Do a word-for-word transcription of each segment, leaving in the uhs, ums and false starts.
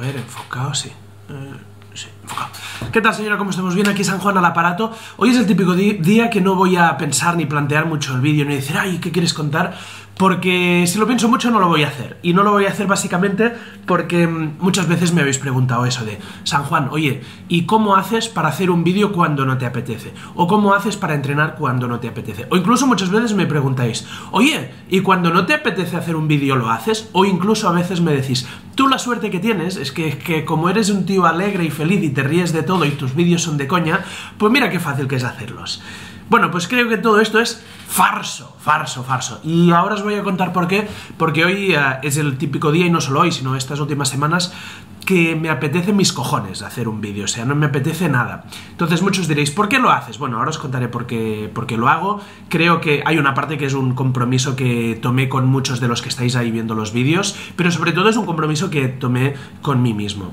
ver, enfocado, sí. Eh, sí, enfocado. ¿Qué tal, señora? ¿Cómo estamos? Bien, aquí San Juan al aparato. Hoy es el típico di día que no voy a pensar ni plantear mucho el vídeo, ni decir, ay, ¿qué quieres contar? Porque si lo pienso mucho no lo voy a hacer. Y no lo voy a hacer básicamente porque muchas veces me habéis preguntado eso de San Juan, oye, ¿y cómo haces para hacer un vídeo cuando no te apetece? ¿O cómo haces para entrenar cuando no te apetece? O incluso muchas veces me preguntáis, oye, ¿y cuando no te apetece hacer un vídeo lo haces? O incluso a veces me decís, tú la suerte que tienes es que, que como eres un tío alegre y feliz y te ríes de todo y tus vídeos son de coña, pues mira qué fácil que es hacerlos. Bueno, pues creo que todo esto es farso, farso, farso. Y ahora os voy a contar por qué. Porque hoy uh, es el típico día, y no solo hoy, sino estas últimas semanas, que me apetece mis cojones hacer un vídeo, o sea, no me apetece nada. Entonces muchos diréis, ¿por qué lo haces? Bueno, ahora os contaré por qué, por qué lo hago. Creo que hay una parte que es un compromiso que tomé con muchos de los que estáis ahí viendo los vídeos, pero sobre todo es un compromiso que tomé con mí mismo.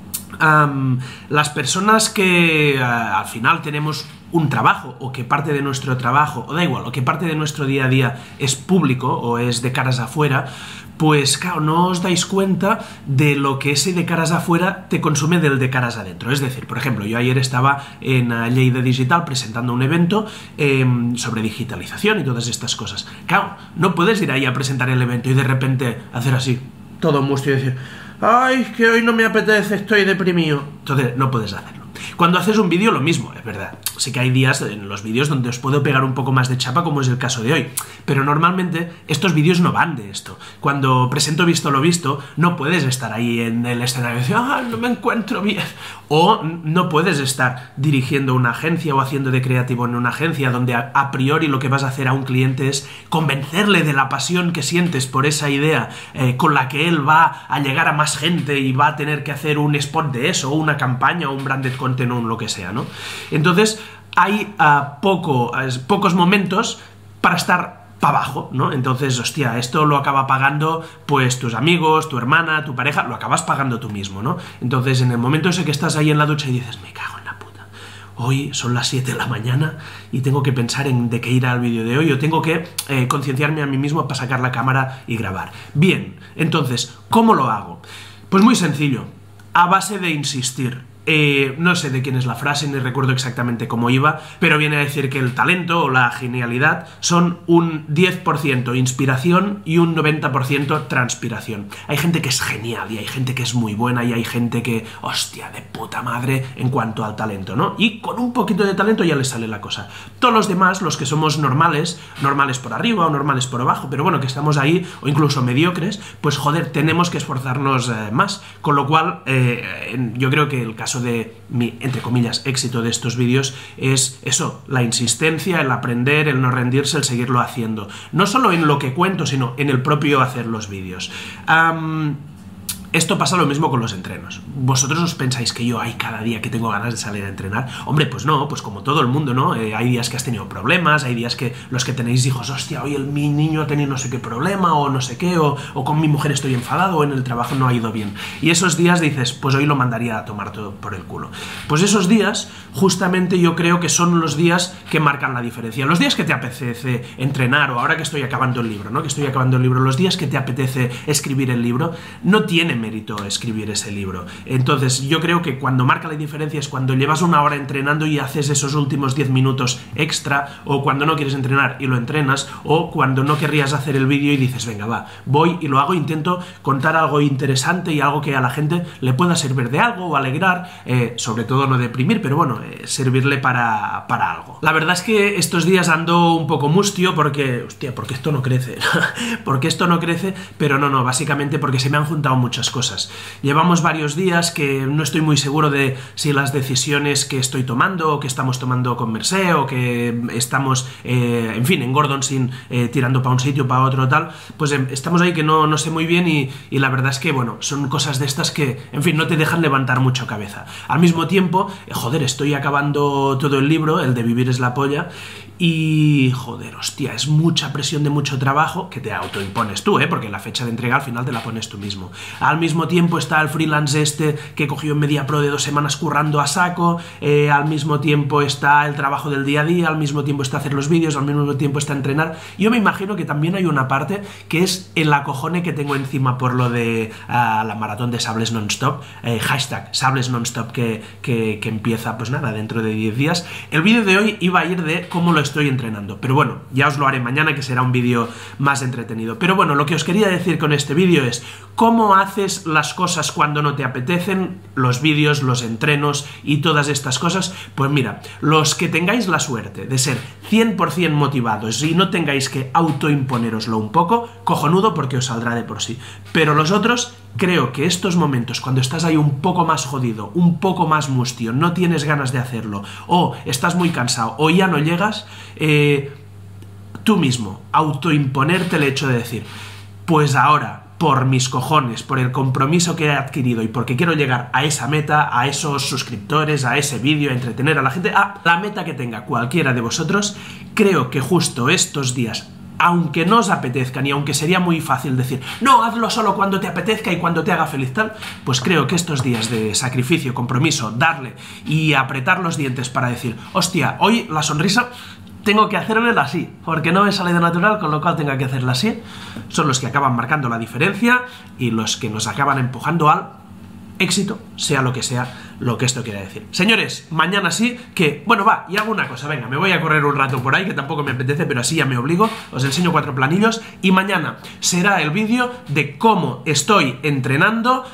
Um, las personas que uh, al final tenemos un trabajo, o que parte de nuestro trabajo, o da igual, o que parte de nuestro día a día es público, o es de caras afuera, pues claro, no os dais cuenta de lo que ese de caras afuera te consume del de caras adentro. Es decir, por ejemplo, yo ayer estaba en uh, Lleida Digital presentando un evento eh, sobre digitalización y todas estas cosas. Claro, no puedes ir ahí a presentar el evento y de repente hacer así, todo mustio y decir, ay, que hoy no me apetece, estoy deprimido. Entonces, no puedes hacerlo. Cuando haces un vídeo, lo mismo, es verdad. Sí que hay días en los vídeos donde os puedo pegar un poco más de chapa, como es el caso de hoy. Pero normalmente estos vídeos no van de esto. Cuando presento Visto lo Visto, no puedes estar ahí en el escenario y decir, ah, no me encuentro bien. O no puedes estar dirigiendo una agencia o haciendo de creativo en una agencia donde a, a priori lo que vas a hacer a un cliente es convencerle de la pasión que sientes por esa idea eh, con la que él va a llegar a más gente y va a tener que hacer un spot de eso, o una campaña, o un branded content, o lo que sea, ¿no? Entonces, hay uh, poco, uh, pocos momentos para estar para abajo, ¿no? Entonces, hostia, esto lo acaba pagando, pues, tus amigos, tu hermana, tu pareja, lo acabas pagando tú mismo, ¿no? Entonces, en el momento ese que estás ahí en la ducha y dices, me cago en la puta, hoy son las siete de la mañana y tengo que pensar en de qué ir al vídeo de hoy, o tengo que eh, concienciarme a mí mismo para sacar la cámara y grabar. Bien, entonces, ¿cómo lo hago? Pues muy sencillo, a base de insistir. Eh, no sé de quién es la frase, ni recuerdo exactamente cómo iba, pero viene a decir que el talento o la genialidad son un diez por ciento inspiración y un noventa por ciento transpiración. Hay gente que es genial y hay gente que es muy buena y hay gente que, hostia, de puta madre en cuanto al talento, ¿no? Y con un poquito de talento ya les sale la cosa. Todos los demás, los que somos normales, normales por arriba o normales por abajo, pero bueno, que estamos ahí, o incluso mediocres, pues joder, tenemos que esforzarnos eh, más. Con lo cual, eh, yo creo que el caso de mi, entre comillas, éxito de estos vídeos es eso, la insistencia, el aprender, el no rendirse, el seguirlo haciendo. No solo en lo que cuento, sino en el propio hacer los vídeos. Um, Esto pasa lo mismo con los entrenos. ¿Vosotros os pensáis que yo, ay, cada día que tengo ganas de salir a entrenar? Hombre, pues no, pues como todo el mundo, ¿no? Eh, hay días que has tenido problemas, hay días que los que tenéis hijos, hostia, hoy el, mi niño ha tenido no sé qué problema, o no sé qué, o, o con mi mujer estoy enfadado, o en el trabajo no ha ido bien. Y esos días dices, pues hoy lo mandaría a tomar todo por el culo. Pues esos días, justamente yo creo que son los días que marcan la diferencia. Los días que te apetece entrenar, o ahora que estoy acabando el libro, ¿no? Que estoy acabando el libro, los días que te apetece escribir el libro, no tienen mérito escribir ese libro. Entonces yo creo que cuando marca la diferencia es cuando llevas una hora entrenando y haces esos últimos diez minutos extra, o cuando no quieres entrenar y lo entrenas, o cuando no querrías hacer el vídeo y dices, venga, va, voy y lo hago, intento contar algo interesante y algo que a la gente le pueda servir de algo o alegrar, eh, sobre todo no deprimir, pero bueno, eh, servirle para, para algo. La verdad es que estos días ando un poco mustio porque, hostia, porque esto no crece, porque esto no crece, pero no, no, básicamente porque se me han juntado muchas cosas. Llevamos varios días que no estoy muy seguro de si las decisiones que estoy tomando, o que estamos tomando con Mercé, o que estamos, eh, en fin, en Gordon sin eh, tirando para un sitio, para otro, tal, pues eh, estamos ahí que no, no sé muy bien y, y la verdad es que, bueno, son cosas de estas que, en fin, no te dejan levantar mucho cabeza. Al mismo tiempo, eh, joder, estoy acabando todo el libro, el de Vivir es la polla, y, joder, hostia, es mucha presión de mucho trabajo que te autoimpones tú, ¿eh? Porque la fecha de entrega al final te la pones tú mismo. Al al mismo tiempo está el freelance este que cogió en MediaPro de dos semanas currando a saco, eh, al mismo tiempo está el trabajo del día a día, al mismo tiempo está hacer los vídeos, al mismo tiempo está entrenar. Yo me imagino que también hay una parte que es el acojone que tengo encima por lo de uh, la maratón de Sables Nonstop, eh, hashtag Sables Nonstop que, que, que empieza, pues nada, dentro de diez días. El vídeo de hoy iba a ir de cómo lo estoy entrenando, pero bueno, ya os lo haré mañana, que será un vídeo más entretenido. Pero bueno, lo que os quería decir con este vídeo es cómo haces las cosas cuando no te apetecen, los vídeos, los entrenos y todas estas cosas. Pues mira, los que tengáis la suerte de ser cien por cien motivados y no tengáis que autoimponeroslo un poco, cojonudo, porque os saldrá de por sí. Pero los otros, creo que estos momentos, cuando estás ahí un poco más jodido, un poco más mustio, no tienes ganas de hacerlo, o estás muy cansado, o ya no llegas, eh, tú mismo, autoimponerte el hecho de decir, pues ahora, por mis cojones, por el compromiso que he adquirido y porque quiero llegar a esa meta, a esos suscriptores, a ese vídeo, a entretener a la gente, a la meta que tenga cualquiera de vosotros, creo que justo estos días, aunque no os apetezcan y aunque sería muy fácil decir, no, hazlo solo cuando te apetezca y cuando te haga feliz tal, pues creo que estos días de sacrificio, compromiso, darle y apretar los dientes para decir, hostia, hoy la sonrisa tengo que hacérmela así, porque no me sale de natural, con lo cual tengo que hacerla así, son los que acaban marcando la diferencia y los que nos acaban empujando al éxito, sea lo que sea lo que esto quiera decir. Señores, mañana sí que... Bueno, va, y hago una cosa, venga, me voy a correr un rato por ahí, que tampoco me apetece, pero así ya me obligo, os enseño cuatro planillos, y mañana será el vídeo de cómo estoy entrenando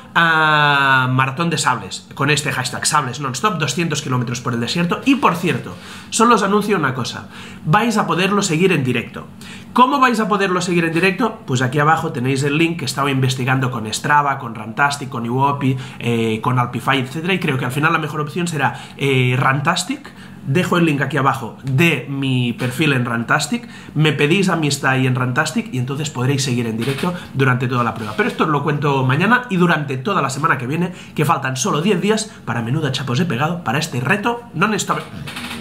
a maratón de sables, con este hashtag Sables Nonstop, doscientos kilómetros por el desierto, y por cierto, solo os anuncio una cosa, vais a poderlo seguir en directo. ¿Cómo vais a poderlo seguir en directo? Pues aquí abajo tenéis el link que estaba investigando con Strava, con Rantastic, con Iwopi, eh, con Alpify, etcétera, y creo que al final la mejor opción será eh, Rantastic. Dejo el link aquí abajo de mi perfil en Rantastic, me pedís amistad ahí en Rantastic y entonces podréis seguir en directo durante toda la prueba. Pero esto os lo cuento mañana y durante toda la semana que viene, que faltan solo diez días para menuda chapos he pegado para este reto non-stop.